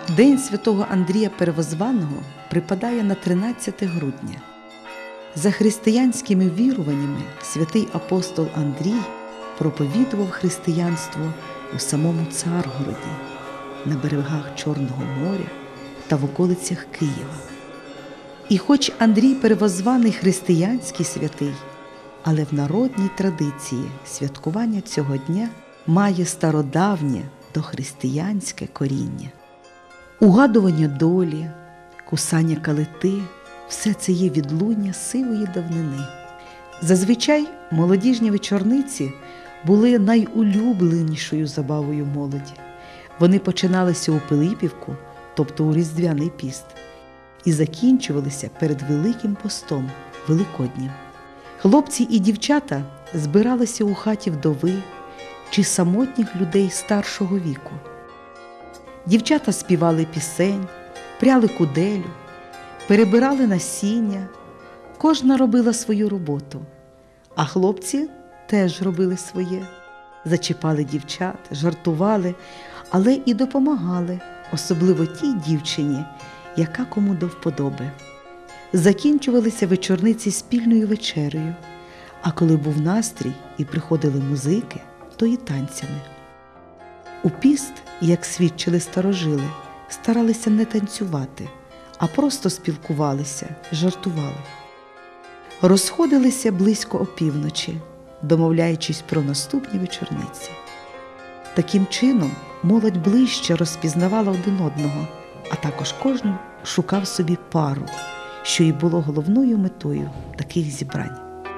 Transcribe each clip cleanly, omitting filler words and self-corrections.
День святого Андрія Первозваного припадає на 13 грудня. За християнськими віруваннями святий апостол Андрій проповідував християнство у самому Царгороді, на берегах Чорного моря та в околицях Києва. І хоч Андрій Первозваний християнський святий, але в народній традиції святкування цього дня має стародавнє дохристиянське коріння. Угадування долі, кусання калити – все це є відлуння сивої давнини. Зазвичай молодіжні вечорниці були найулюбленішою забавою молоді. Вони починалися у Пилипівку, тобто у Різдвяний піст, і закінчувалися перед Великим постом, Великоднім. Хлопці і дівчата збиралися у хаті вдови чи самотніх людей старшого віку. Дівчата співали пісень, пряли куделю, перебирали насіння, кожна робила свою роботу, а хлопці теж робили своє. Зачіпали дівчат, жартували, але і допомагали, особливо тій дівчині, яка кому до вподоби. Закінчувалися вечорниці спільною вечерею, а коли був настрій і приходили музики, то і танцями. У піст, як свідчили старожили, старалися не танцювати, а просто спілкувалися, жартували. Розходилися близько опівночі, домовляючись про наступні вечорниці. Таким чином молодь ближче розпізнавала один одного, а також кожен шукав собі пару, що й було головною метою таких зібрань.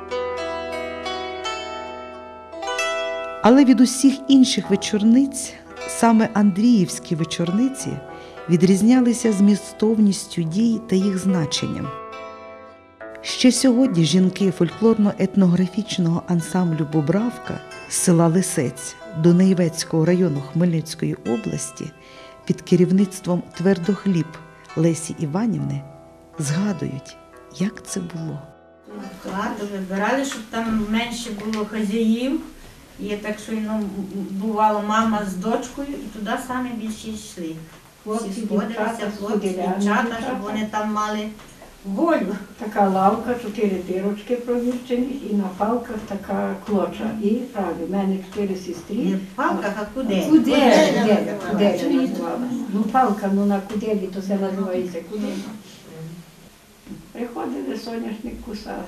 Але від усіх інших вечорниць саме андріївські вечорниці відрізнялися змістовністю дій та їх значенням. Ще сьогодні жінки фольклорно-етнографічного ансамблю «Бобравка» з села Лисець Дунаєвецького району Хмельницької області під керівництвом Твердохліб Лесі Іванівни згадують, як це було. Складу вибирали, щоб там менше було хазяїв. І так, що бувало мама з дочкою, і туди самі більше йшли. Всі сходилися, хлопці, дівчата, щоб вони там мали волю. Така лавка, 4 дирочки провірчених, і на палках така клоча. І правда, в мене 4 сестри. Не в палках, а кудель. Кудель називала. Ну палка, ну на куделі, то це називається кудель. Приходили, соняшник кусали.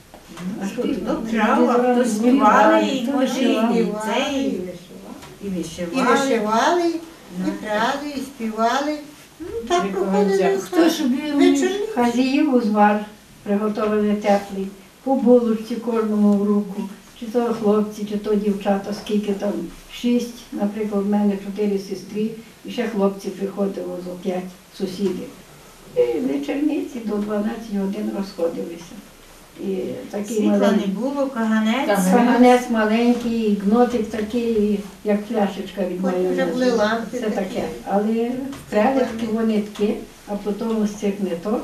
Хто крав, а хто співали, і може і це, і вишивали, і прали, і співали. Так проходили. Хто ж хазяїв узвар, приготований теплий, по булочці кожному в руку, чи то хлопці, чи то дівчата, скільки там, 6, наприклад, в мене 4 сестри, і ще хлопці приходили зо 5 сусідів. І вечорниці до 12 годин розходилися. І такий світла маленький. не було, каганець. Каганець маленький, гнотик такий, як пляшечка від вже були майонезу. лампи Це таке. такі. Але прелегкі вони такі, а потім з цих ниток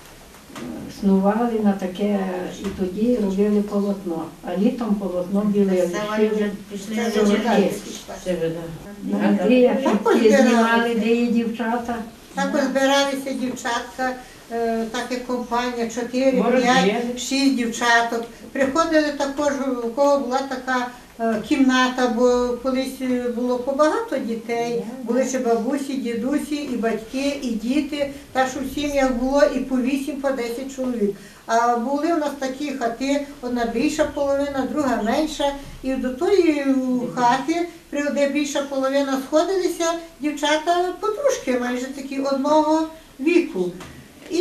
снували на таке, і тоді робили полотно. А літом полотно білили. Це вже пішли Золоті. На Андрія шибки знімали, де є дівчата. Так збиралися дівчатка, так як компанія, 4, 5, 6 дівчаток. Приходили також, у кого була така кімната, бо колись було побагато дітей, були ще бабусі, дідусі, і батьки, і діти, так що в сім'ях було і по 8, по 10 чоловік. А були у нас такі хати, одна більша половина, друга менша, і до тої хати, де більша половина сходилися, дівчата подружки майже такі одного віку. І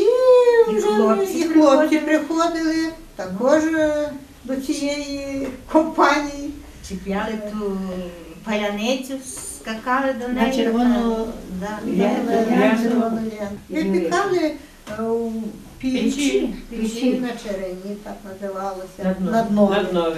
хлопці приходили також до цієї компанії. Чіпляли ту паляницю, скакали до неї. На червону ленту. Випікали у печі на черені, так називалося, на дно.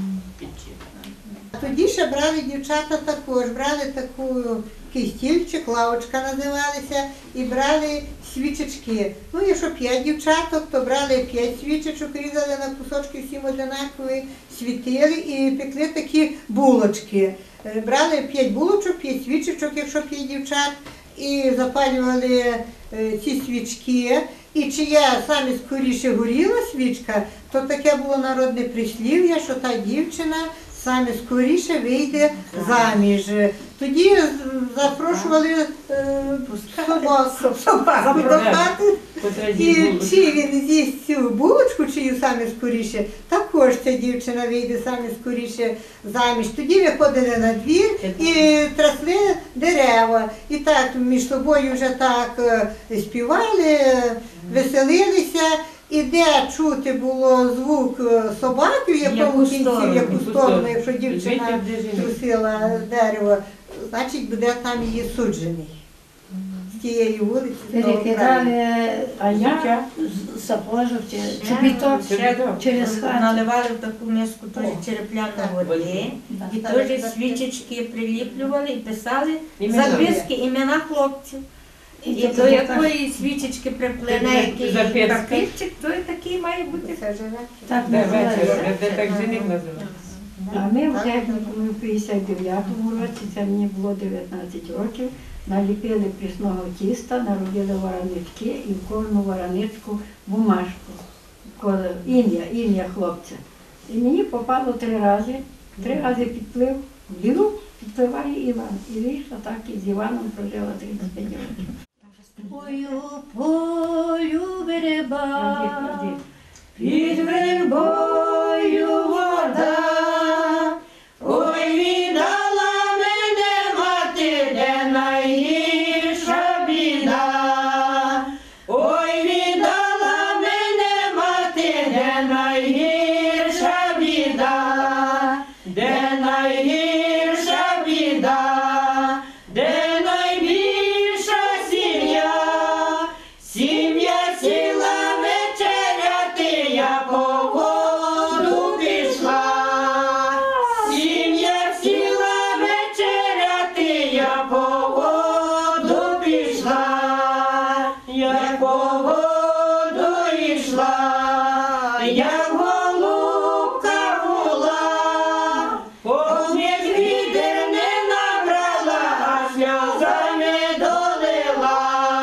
Тоді ще брали дівчата також, брали такий стільчик, лавочка називалася, і брали свічечки. Ну, якщо 5 дівчаток, то брали 5 свічечок, різали на кусочки всім одинакові, світили і пекли такі булочки. Брали 5 булочок, 5 свічечок, якщо 5 дівчат, і запалювали ці свічки. І чия саме скоріше горіла свічка, то таке було народне прислів'я, що та дівчина саме скоріше вийде заміж. Тоді запрошували собаку до хати. І чи він з'їсть цю булочку, чию саме скоріше, також ця дівчина вийде саме скоріше заміж. Тоді виходили на двір і трясли дерева. І так між собою вже так співали, веселилися. І де чути було звук собаки, в якому кінці, в яку сторону, якщо дівчина трусила дерево, значить буде там її суджений. З тієї вулиці. Перекидали, а я сапожок чи біток через хату. Наливали в таку миску теж черепляну води, і теж свічечки приліплювали і писали записки, імена хлопців. І до якої свічечки приплине який папірчик, то і такий має бути. Так називається. А ми в технікумі в 59-му році, це мені було 19 років, наліпили прісного тіста, наробили варанички і в кожну вараничку бумажку. Ім'я хлопця. І мені попало 3 рази. 3 рази підплив Лілу, підпливає Іван. І вийшла так, і з Іваном прожила 35 років. Ой, у полю верба, Під вербою вода, ой, віддала мене мати, де найгірша біда. Ой, віддала мене мати, де найгірша біда, де найгірша біда, де найбільша сім'я. Сім'я сіла вечеряти, я по воду пішла. Сім'я сіла вечеряти, я по воду пішла. Я по воду йшла, як голубка була. Поміж відер не набрала, а сльозами долила.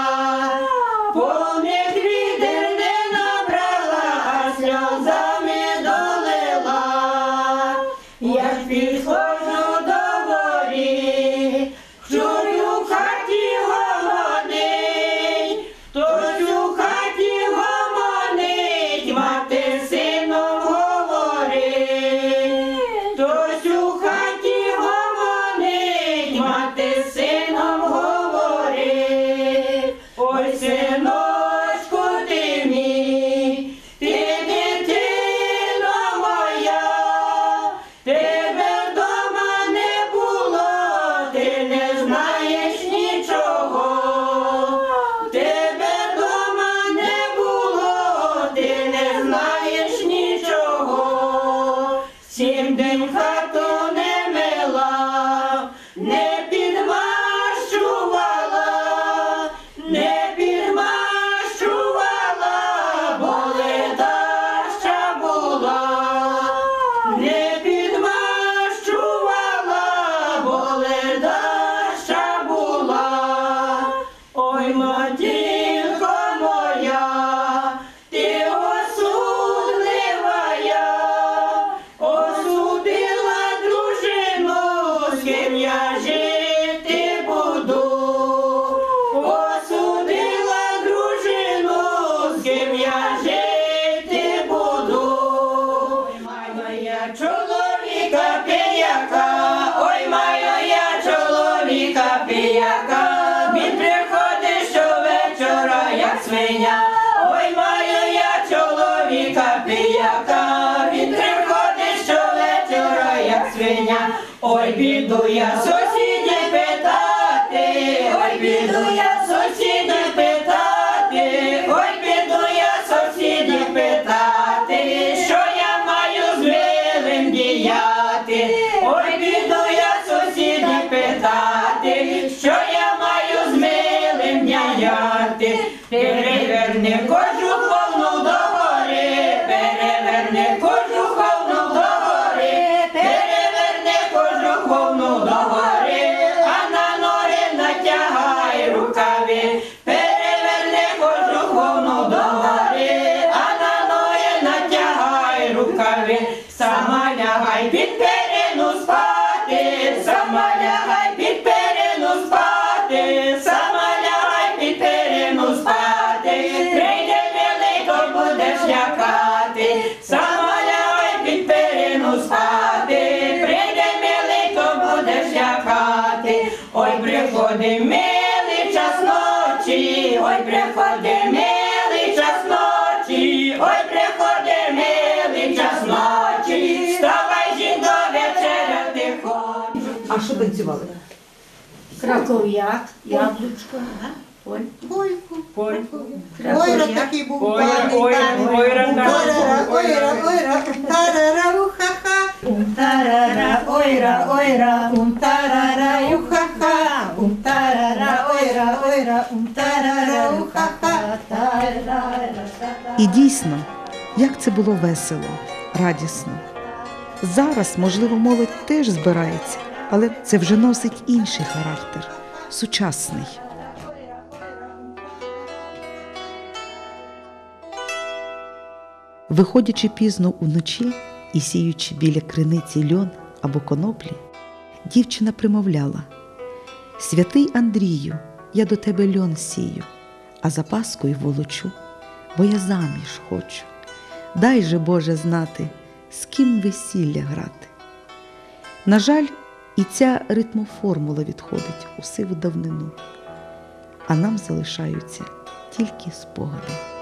Поміж відер не набрала, а сльозами долила. Я підходжу до воріт, чую в хаті гомонить, хтось у хаті гомонить, мати з сином говорить. Хтось у хаті гомонить, мати з сином говорить. Ой, синочку ти мій, ти дитино моя, тебе вдома не було, ти не знаєш нічого. Тебе вдома не було, ти не знаєш нічого. 7 днів хату не мила, не підмащувала, не підмащувала, бо ледаща була. Не підмащувала, бо ледаща була. Ой, матінко моя, ти осудливая, осудила дружину, з ким я жити буду. Осудила дружину, з ким я жити буду. Ой, маю я чоловіка пияка, ой, маю я чоловіка пияка, він приходить щовечора, як свиня. Ой, маю я чоловіка пияка, він приходить щовечора, як свиня. Ой, піду я сусідів питати, ой, піду я сусідів питати, ой, піду я сусідів питати, що я маю з милим діяти. Ой, піду я сусідів питати, що я маю з милим діяти. Переверни кожух повну догори, переверни кожух повну догори, переверни кожух повну догори, а на ноги натягай руки. лягай під перину спати, сама лягай під перину спати, сама лягай під перину спати, прийде милий, то будеш лякати, сама лягай під перину спати, прийде милий, то будеш лякати, ой, приходить милий час ночі, ой, приходить милий час ночі, ой, приходить милий час ночі, вставай, жінко, вечеряти хочу. А що танцювали? Краков'як, яблучко, Польку. Польку. Ойра такий був Ойра, гарний, ойра, гарний. ойра, Тарара, ойра, ойра, тарара, уха-ха. Тарара, ойра, ойра, тарара, уха-ха. Тарара, ойра, ойра, тарара, уха-ха. І дійсно, як це було весело, радісно. Зараз, можливо, молодь теж збирається, але це вже носить інший характер – сучасний. Виходячи пізно уночі і сіючи біля криниці льон або коноплі, дівчина примовляла: «Святий Андрію, я до тебе льон сію, а за паскою волочу, бо я заміж хочу. Дай же, Боже, знати, з ким весілля грати». На жаль, і ця ритмоформула відходить у сиву давнину, а нам залишаються тільки спогади.